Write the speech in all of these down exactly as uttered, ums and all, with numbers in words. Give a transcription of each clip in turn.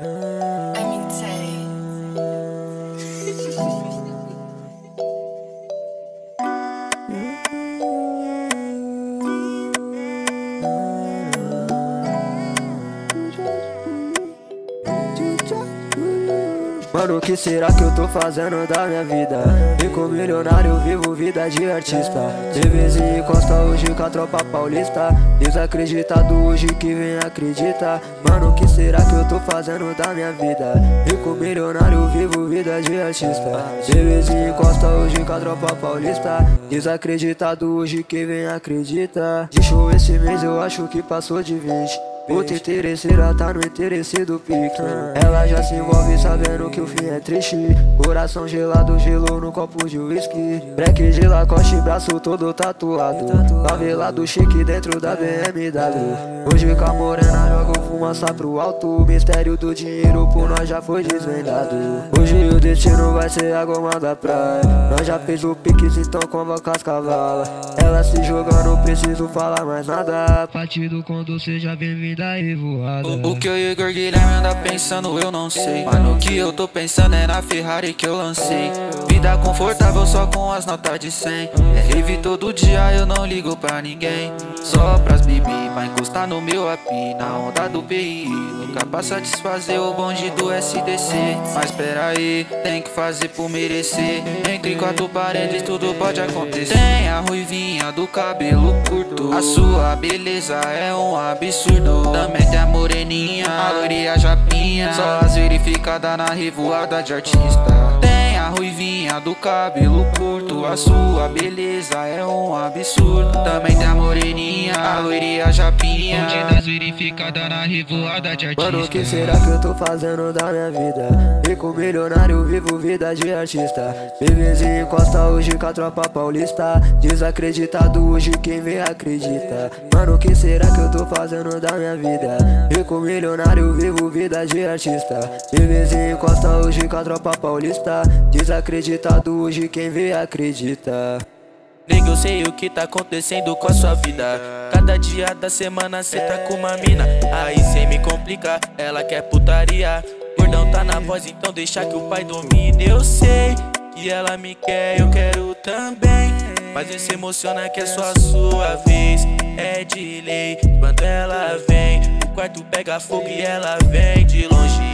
Mano, o que será que eu tô fazendo da minha vida? Rico milionário, vivo vida de artista. Bebezinho encosta hoje com a tropa paulista. Desacreditado hoje que vem acredita. Mano, o que será que eu tô fazendo da minha vida? Rico milionário, vivo vida de artista. Bebezinho encosta hoje com a tropa paulista. Desacreditado hoje que vem acredita. De show esse mês eu acho que passou de vinte. Outra interesseira tá no interesse do pique. Ela já se envolve sabendo que o fim é triste. Coração gelado, gelou no copo de whisky. Break de Lacoste, braço todo tatuado. Favelado chique dentro da B M W. Hoje com a morena joga fumaça pro alto. O mistério do dinheiro por nós já foi desvendado. Hoje o destino vai ser a goma da praia. Nós já fez o piques, então convoca as cavalas. Ela se joga, não preciso falar mais nada. Partido quando você já vem vindo aí voada. O, o que eu e o Igor Guilherme anda pensando eu não sei. Mas no que eu tô pensando é na Ferrari que eu lancei. Vida confortável só com as notas de cem. É rave todo dia, eu não ligo pra ninguém. Só pras bibi, pra encostar no meu A P. Na onda do P I, nunca pra satisfazer o bonde do S D C. Mas pera aí, tem que fazer por merecer. Entre quatro paredes tudo pode acontecer. Tem a ruivinha do cabelo curto. A sua beleza é um absurdo. Também tem a moreninha, a loirinha japinha. Só as verificadas na revoada de artista. Tem a ruivinha do cabelo curto. A sua beleza é um absurdo. Também tem a moreninha, a loirinha japinha. Das verificadas na revoada de artista. Mano, o que será que eu tô fazendo da minha vida? Rico milionário, vivo vida de artista. Bebezinho encosta hoje com a tropa paulista. Desacreditado hoje quem vem acredita. Mano, o que será que eu tô fazendo da minha vida? Rico milionário, vivo vida de artista. Bebezinho encosta hoje com a tropa paulista. Desacreditado hoje quem vê acredita. Nega, eu sei o que tá acontecendo com a sua vida. Cada dia da semana cê tá com uma mina. Aí cê me complica, ela quer putaria. Gordão tá na voz, então deixa que o pai domine. Eu sei que ela me quer, eu quero também. Mas não se emociona que é só a sua vez. É de lei, quando ela vem o quarto pega fogo e ela vem de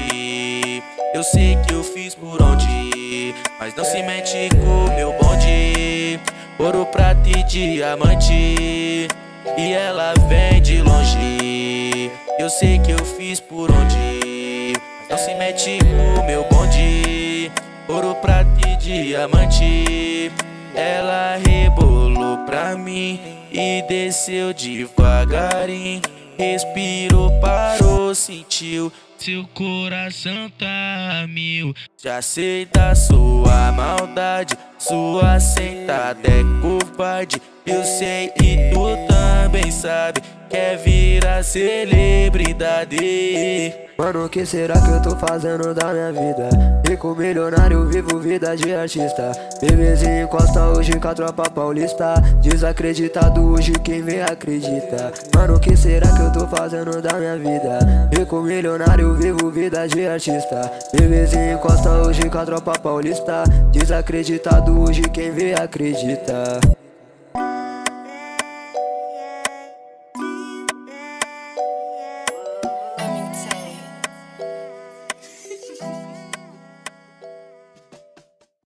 longe. Eu sei que eu fiz por onde, mas não se mete com o meu bonde. Ouro, prata e diamante, e ela vem de longe. Eu sei que eu fiz por onde, mas não se mete com o meu bonde. Ouro, prata e diamante, ela rebolou pra mim e desceu devagarinho. Respirou, parou, sentiu, seu coração tá a mil. Já aceita sua maldade, sua sentada é covarde. Eu sei e tu também sabe, quer virar celebridade. Mano, o que será que eu tô fazendo da minha vida? Rico milionário, vivo vida de artista. Bebezinho encosta hoje com a tropa paulista. Desacreditado hoje quem vem acredita. Mano, o que será que eu tô fazendo da minha vida? Rico milionário, vivo vida de artista. Bebezinho encosta hoje com a tropa paulista. Desacreditado hoje quem vê acredita.